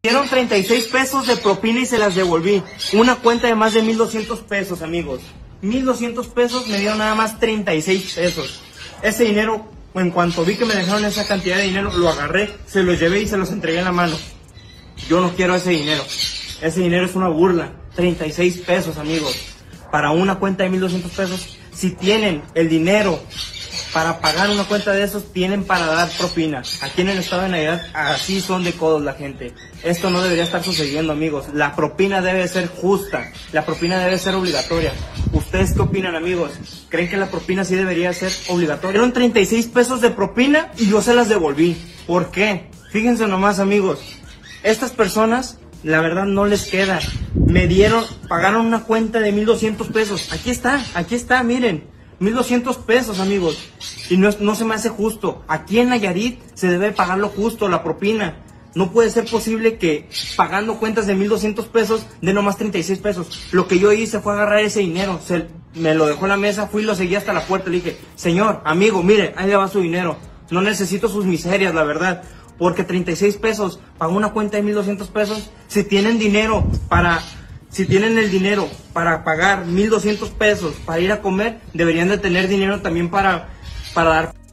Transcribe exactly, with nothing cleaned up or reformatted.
Dieron treinta y seis pesos de propina y se las devolví. Una cuenta de más de mil doscientos pesos, amigos. mil doscientos pesos, me dieron nada más treinta y seis pesos. Ese dinero, en cuanto vi que me dejaron esa cantidad de dinero, lo agarré, se los llevé y se los entregué en la mano. Yo no quiero ese dinero. Ese dinero es una burla. treinta y seis pesos, amigos. Para una cuenta de mil doscientos pesos. Si tienen el dinero para pagar una cuenta de esos, tienen para dar propina. Aquí en el estado de Nayarit así son de codos la gente. Esto no debería estar sucediendo, amigos. La propina debe ser justa. La propina debe ser obligatoria. ¿Ustedes qué opinan, amigos? ¿Creen que la propina sí debería ser obligatoria? Dieron treinta y seis pesos de propina y yo se las devolví. ¿Por qué? Fíjense nomás, amigos. Estas personas, la verdad, no les queda. Me dieron, pagaron una cuenta de mil doscientos pesos. Aquí está, aquí está, miren. mil doscientos pesos, amigos. Y no, no se me hace justo. Aquí en Nayarit se debe pagar lo justo, la propina. No puede ser posible que pagando cuentas de mil doscientos pesos de nomás treinta y seis pesos. Lo que yo hice fue agarrar ese dinero. Se, me lo dejó en la mesa, fui y lo seguí hasta la puerta. Le dije, señor, amigo, mire, ahí le va su dinero. No necesito sus miserias, la verdad. Porque treinta y seis pesos para una cuenta de mil doscientos pesos. Si tienen dinero para... Si tienen el dinero para pagar mil doscientos pesos para ir a comer, deberían de tener dinero también para, para dar...